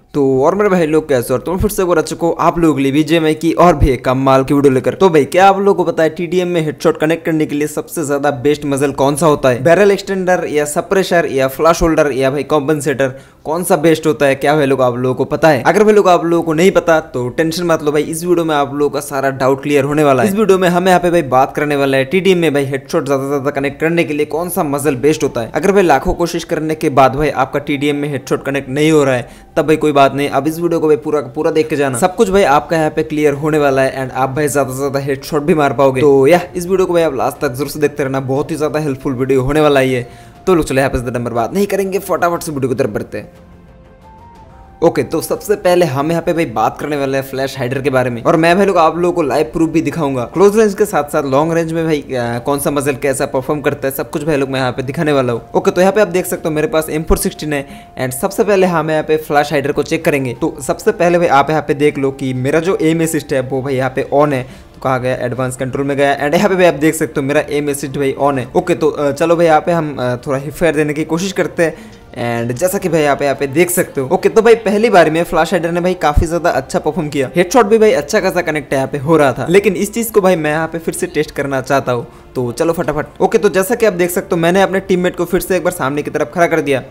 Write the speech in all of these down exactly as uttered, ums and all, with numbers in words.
तो और मेरे भाई लोग कैसे और तुम फिर से रह चुको आप लोगों के लिए बीजेएमआई की और भी एक कमाल की वीडियो लेकर। तो भाई क्या आप लोगों को पता है टीडीएम में हेडशॉट कनेक्ट करने के लिए सबसे ज्यादा बेस्ट मजल कौन सा होता है? बैरल एक्सटेंडर या सप्रेशर या फ्लैश होल्डर या भाई कॉम्पनसेटर, कौन सा बेस्ट होता है? क्या भाई लोग आप लोगों को पता है? अगर भाई लोग आप लोगों को नहीं पता तो टेंशन मत लो भाई, इस वीडियो में आप लोगों का सारा डाउट क्लियर होने वाला है। इस वीडियो में हम यहाँ पे भाई बात करने वाला है टीडीएम में भाई हेडशॉट ज्यादा से ज्यादा कनेक्ट करने के लिए कौन सा मजल बेस्ट होता है। अगर भाई लाखों कोशिश करने के बाद भाई आपका टीडीएम में हेडशॉट कनेक्ट नहीं हो रहा है तब भाई कोई बात नहीं, अब इस वीडियो को भाई पूरा पूरा देख के जाना, सब कुछ भाई आपका यहाँ पे क्लियर होने वाला है एंड आप भाई ज्यादा से ज्यादा हेडशॉट भी मार पाओगे। तो या इस वीडियो को भाई आप लास्ट तक जरूर से देखते रहना, बहुत ही ज्यादा हेल्पफुल वीडियो होने वाला है ये। तो लोग चले यहाँ पे नंबर बात नहीं करेंगे, फटाफट से वीडियो की तरफ बढ़ते हैं। ओके okay, तो सबसे पहले हम यहाँ पे भाई बात करने वाले हैं फ्लैश हाइडर के बारे में, और मैं भाई लोग आप लोगों को लाइव प्रूफ भी दिखाऊंगा। क्लोज रेंज के साथ साथ लॉन्ग रेंज में भाई आ, कौन सा मजल कैसा परफॉर्म करता है सब कुछ भाई लोग मैं यहाँ पे दिखाने वाला हूँ। ओके okay, तो यहाँ पे आप देख सकते हो मेरे पास एम फोर सिक्सटीन है एंड सबसे पहले हम यहाँ पे फ्लैश हाइडर को चेक करेंगे। तो सबसे पहले भाई आप यहाँ पे देख लो कि मेरा जो एम असिस्ट है वो भाई यहाँ पे ऑन है, तो कहा गया एडवांस कंट्रोल में गया एंड यहाँ पे भाई आप देख सकते हो मेरा एम असिस्ट भाई ऑन है। ओके okay, तो चलो भाई यहाँ पे हम थोड़ा हिफायर देने की कोशिश करते हैं एंड जैसा कि भाई यहाँ पे यहाँ पे देख सकते हो। ओके तो भाई पहली बार में फ्लैश हाइडर ने भाई काफी ज्यादा अच्छा परफॉर्म किया, हेडशॉट भी भाई अच्छा खासा कनेक्ट यहाँ पे हो रहा था, लेकिन इस चीज को भाई मैं यहाँ पे फिर से टेस्ट करना चाहता हूँ। तो चलो फटाफट। ओके तो जैसा कि आप देख सकते हो मैंने अपने टीममेट को फिर से एक बार सामने की तरफ खड़ा कर दिया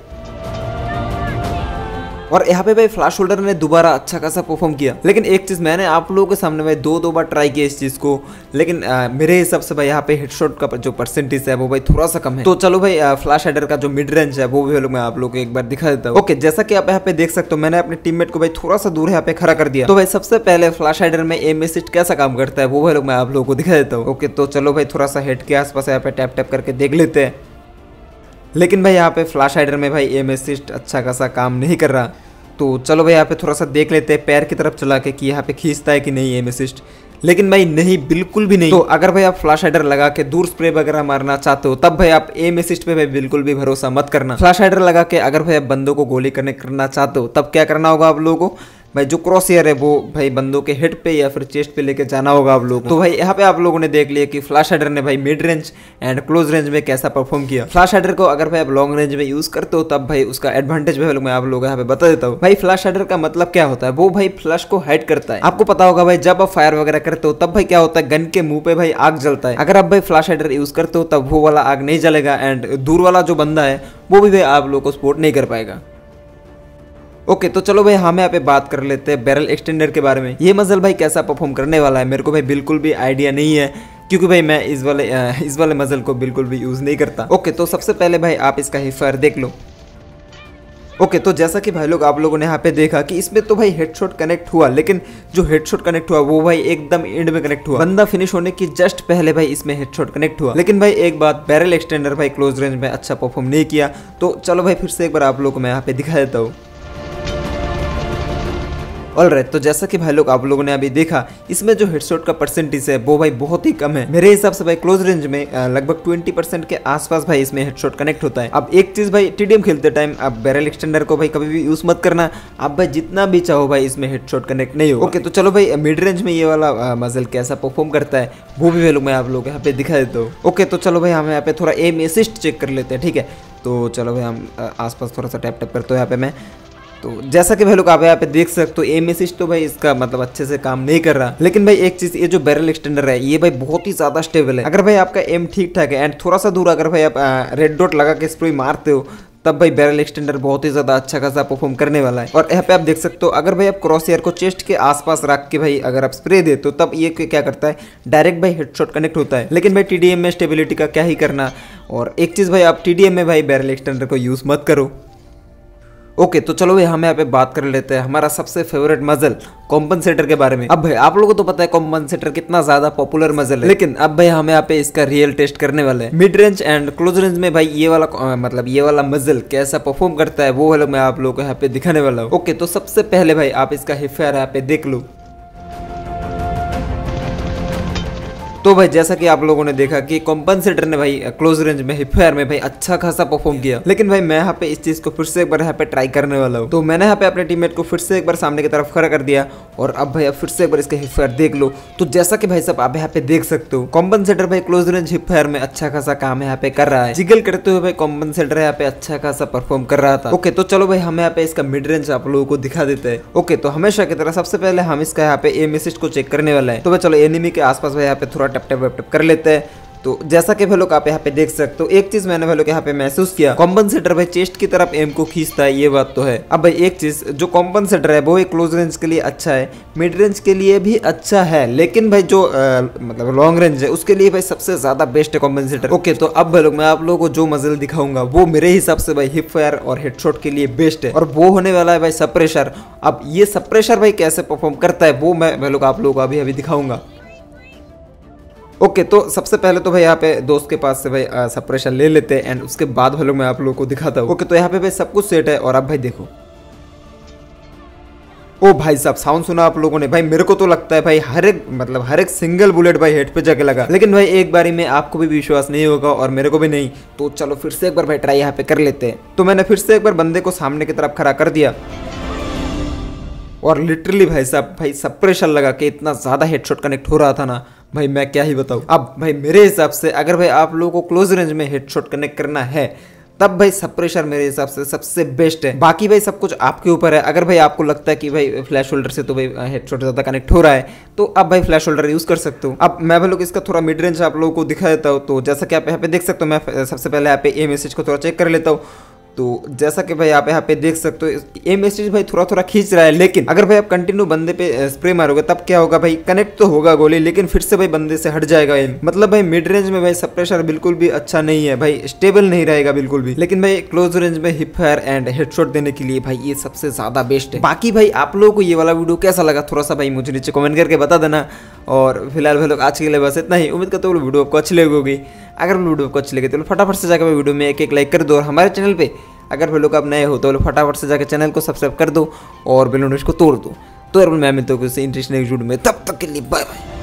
और यहाँ पे भाई फ्लैश होल्डर ने दोबारा अच्छा खासा परफॉर्म किया। लेकिन एक चीज मैंने आप लोगों के सामने भाई दो दो बार ट्राई किया इस चीज को, लेकिन आ, मेरे हिसाब से भाई यहाँ पे हेडशॉट का जो परसेंटेज है वो भाई थोड़ा सा कम है। तो चलो भाई फ्लैश हाइडर का जो मिड रेंज है वो भी मैं आप लोगों को एक बार दिखा देता हूँ। ओके जैसा कि आप यहाँ पे देख सकते हो मैंने अपने टीममेट को भाई थोड़ा सा दूर यहाँ पे खड़ा कर दिया। तो भाई सबसे पहले फ्लैश हाइडर में एम असिस्ट कैसा काम करता है वो भाई लोग मैं आप लोगों को दिखा देता हूँ। ओके तो चलो भाई थोड़ा सा हेड के आसपास यहाँ पे टैप टैप करके देख लेते हैं, लेकिन भाई यहाँ पे फ्लैश हाइडर में भाई एम असिस्ट अच्छा खासा काम नहीं कर रहा। तो चलो भाई यहाँ पे थोड़ा सा देख लेते हैं पैर की तरफ चला के कि यहाँ पे खींचता है कि नहीं एम असिस्ट, लेकिन भाई नहीं, बिल्कुल भी नहीं। तो अगर भाई आप फ्लैश हाइडर लगा के दूर स्प्रे वगैरह मारना चाहते हो तब भाई आप एम असिस्ट पे भाई बिल्कुल भी भरोसा मत करना। फ्लैश हाइडर लगा के अगर भाई आप बंदों को गोली करने करना चाहते हो तब क्या करना होगा आप लोगों को, भाई जो क्रॉसहेयर है वो भाई बंदों के हेड पे या फिर चेस्ट पे लेके जाना होगा आप लोगों को। तो भाई यहाँ पे आप लोगों ने देख लिया कि फ्लैश हाइडर ने भाई mid range and close range में कैसा परफॉर्म किया। फ्लैश हाइडर को अगर भाई आप लॉन्ग रेंज में यूज करते हो तब भाई उसका एडवांटेज भाई मैं आप लोगों को यहाँ पे बता देता हूँ। भाई फ्लैश हाइडर का मतलब क्या होता है, वो भाई फ्लैश को हाइड करता है। आपको पता होगा भाई जब आप फायर वगैरह करते हो तब भाई क्या होता है, गन के मुंह पे भाई आग जलता है। अगर आप भाई फ्लैश हाइडर यूज करते हो तब वो वाला आग नहीं जलेगा एंड दूर वाला जो बंदा है वो भी भाई आप लोगों को सपोर्ट नहीं कर पाएगा। ओके okay, तो चलो भाई हम यहाँ पे बात कर लेते हैं बैरल एक्सटेंडर के बारे में। ये मजल भाई कैसा परफॉर्म करने वाला है मेरे को भाई बिल्कुल भी आइडिया नहीं है, क्योंकि भाई मैं इस वाले इस वाले मजल को बिल्कुल भी यूज नहीं करता। ओके okay, तो सबसे पहले भाई आप इसका हिफायर देख लो। ओके okay, तो जैसा कि भाई लोग आप लोगों ने यहाँ पे देखा कि इसमें तो भाई हेडशॉट कनेक्ट हुआ, लेकिन जो हेडशॉट कनेक्ट हुआ वो भाई एकदम एंड में कनेक्ट हुआ, बंदा फिनिश होने की जस्ट पहले भाई इसमें हेडशॉट कनेक्ट हुआ। लेकिन भाई एक बात, बैरल एक्सटेंडर भाई क्लोज रेंज में अच्छा परफॉर्म नहीं किया। तो चलो भाई फिर से एक बार आप लोगों को मैं यहाँ पे दिखा देता हूँ। ऑलराइट, तो जैसा कि भाई लोग आप लोगों ने अभी देखा इसमें जो हेडशॉट का परसेंटेज है वो भाई बहुत ही कम है। मेरे हिसाब से भाई क्लोज रेंज में लगभग बीस परसेंट के आसपास भाई इसमें हेडशॉट कनेक्ट होता है। अब एक चीज भाई टीडीएम खेलते टाइम आप बैरल एक्सटेंडर को भाई कभी भी यूज मत करना, आप भाई जितना भी चाहो भाई इसमें हेडशॉट कनेक्ट नहीं हो। ओके तो चलो भाई मिड रेंज में ये वाला मजल कैसा परफॉर्म करता है वो भी भाई लोग मैं आप लोग यहाँ पे दिखा देता हूँ। ओके तो चलो भाई हम यहाँ पे थोड़ा एम असिस्ट चेक कर लेते हैं, ठीक है। तो चलो भाई हम आसपास थोड़ा सा टैप टैप करते हो यहाँ पे मैं। तो जैसा कि भाई लोग आप यहाँ पे देख सकते हो एम असिस्ट तो भाई इसका मतलब अच्छे से काम नहीं कर रहा, लेकिन भाई एक चीज, ये जो बैरल एक्सटेंडर है ये भाई बहुत ही ज्यादा स्टेबल है। अगर भाई आपका एम ठीक ठाक है एंड थोड़ा सा दूर अगर भाई आप रेड डॉट लगा के स्प्रे मारते हो तब भाई बैरल एक्सटेंडर बहुत ही ज्यादा अच्छा खासा परफॉर्म करने वाला है। और यहाँ पे आप देख सकते हो अगर भाई आप क्रॉसहेयर को चेस्ट के आसपास रख के भाई अगर आप स्प्रे देते हो तब ये क्या करता है, डायरेक्ट भाई हेडशॉट कनेक्ट होता है। लेकिन भाई टीडीएम में स्टेबिलिटी का क्या ही करना, और एक चीज भाई आप टीडीएम में भाई बैरल एक्सटेंडर को यूज मत करो। ओके okay, तो चलो भाई हम यहाँ पे बात कर लेते हैं हमारा सबसे फेवरेट मजल कॉम्पनसेटर के बारे में। अब भाई आप लोगों को तो पता है कॉम्पनसेटर कितना ज्यादा पॉपुलर मजल है, लेकिन अब भाई हम यहाँ पे इसका रियल टेस्ट करने वाले हैं। Mid range and close range में भाई ये वाला आ, मतलब ये वाला मजल कैसा परफॉर्म करता है वो वाला मैं आप लोगों को यहाँ पे दिखाने वाला हूँ। ओके तो सबसे पहले भाई आप इसका हिफायर यहाँ पे देख लो। तो भाई जैसा कि आप लोगों ने देखा कि कॉम्पनसेटर ने भाई क्लोज रेंज में हिप फायर में भाई अच्छा खासा परफॉर्म किया, लेकिन भाई मैं यहाँ पे इस चीज को फिर से एक बार यहाँ पे ट्राई करने वाला हूँ। तो मैंने यहाँ पे अपने टीममेट को फिर से एक बार सामने की तरफ खड़ा कर दिया और अब भाई अब फिर से एक बार इसके हिप फायर देख लो। तो जैसा कि भाई साहब आप यहाँ पे देख सकते हो कॉम्पनसेटर भाई क्लोज रेंज हिप फायर में अच्छा खासा काम यहाँ पे कर रहा है, जिगल करते हुए भाई कॉम्पनसेटर यहाँ पे अच्छा खासा परफॉर्म कर रहा था। ओके तो चलो भाई हम यहाँ पे इसका मिड रेंज आप लोगों को दिखा देते हैं। ओके तो हमेशा की तरह सबसे पहले हम इसका यहाँ पे एम असिस्ट को चेक करने वाला है। तो भाई चलो एनिमी के आसपास भाई यहाँ पे थोड़ा टप टप टप कर लेते हैं। तो जैसा कि भाई लोग आप यहाँ पे देख सकते हो एक चीज मैंने भाई लोग यहाँ पे महसूस किया, कॉम्पनसेटर भाई चेस्ट की तरफ एम को खींचता है, ये बात तो है। अब भाई एक चीज जो कॉम्पनसेटर है वो एक क्लोज रेंज के लिए अच्छा है, मिड रेंज के लिए भी अच्छा है, लेकिन भाई जो आ, मतलब लॉन्ग रेंज है उसके लिए भाई सबसे ज्यादा बेस्ट है कॉम्पनसेटर। ओके तो अब भाई लोग मैं आप लोगों को जो मजल दिखाऊंगा वो मेरे हिसाब से भाई हिप फायर और हेडशॉट के लिए बेस्ट है, और वो होने वाला है भाई सप्रेशर। अब ये सप्रेशर भाई कैसे परफॉर्म करता है वो मैं भाई लोग आप लोगों को अभी अभी दिखाऊंगा। ओके okay, तो सबसे पहले तो भाई यहाँ पे दोस्त के पास से भाई सप्रेशर ले लेते हैं एंड उसके बाद भाई लोग मैं आप लोगों को दिखाता हूँ। ओके okay, तो यहाँ पे भाई सब कुछ सेट है और अब भाई देखो, ओ भाई साहब साउंड सुना आप लोगों ने? भाई मेरे को तो लगता है भाई हर एक मतलब हर एक सिंगल बुलेट भाई हेड पे जाके लगा, लेकिन भाई एक बारी में आपको भी विश्वास नहीं होगा और मेरे को भी नहीं। तो चलो फिर से एक बार भाई ट्राई यहाँ पे कर लेते हैं। तो मैंने फिर से एक बार बंदे को सामने की तरफ खड़ा कर दिया और लिटरली भाई साहब भाई सप्रेशर लगा के इतना ज्यादा हेडशॉट कनेक्ट हो रहा था ना भाई मैं क्या ही बताऊं। अब भाई मेरे हिसाब से अगर भाई आप लोगों को क्लोज रेंज में हेडशॉट कनेक्ट करना है तब भाई सप्रेशर मेरे हिसाब से सबसे बेस्ट है। बाकी भाई सब कुछ आपके ऊपर है। अगर भाई आपको लगता है कि भाई फ्लैश होल्डर से तो भाई हेडशॉट ज्यादा कनेक्ट हो रहा है तो अब भाई फ्लैश होल्डर यूज कर सकते हो। अब मैं भाई लोग इसका थोड़ा मिड रेंज आप लोगों को दिखा देता हूँ। तो जैसा कि आप यहाँ पे देख सकते हो मैं सबसे पहले यहाँ पे एम मैसेज को थोड़ा चेक कर लेता हूँ। तो जैसा कि भाई आप यहाँ पे देख सकते हो एम मैसेज भाई थोड़ा थोड़ा खींच रहा है, लेकिन अगर भाई आप कंटिन्यू बंदे पे स्प्रे मारोगे तब क्या होगा भाई कनेक्ट तो होगा गोली, लेकिन फिर से भाई बंदे से हट जाएगा एम। मतलब भाई मिड रेंज में भाई सप्रेशर बिल्कुल भी अच्छा नहीं है भाई, स्टेबल नहीं रहेगा बिल्कुल भी, लेकिन भाई क्लोज रेंज में हिप फायर एंड हेडशॉट देने के लिए भाई ये सबसे ज्यादा बेस्ट है। बाकी भाई आप लोगों को ये वाला वीडियो कैसा लगा थोड़ा सा भाई मुझे नीचे कमेंट करके बता देना। और फिलहाल भाई लोग आज के लिए बस इतना ही। उम्मीद करता हूँ वीडियो आपको अच्छी लगी होगी। अगर वीडियो आपको अच्छी लगी तो फटाफट से जाकर वीडियो में एक एक लाइक कर दो और हमारे चैनल पे अगर भाई लोग आप नए हो तो फटाफट से जाकर चैनल को सब्सक्राइब कर दो और बेल नोटिफिकेशन को तोड़ दो। तो यार मैं मिलता हूँ किसी इंटरेस्टिंग वीडियो में, तब तक के लिए बाय बाय।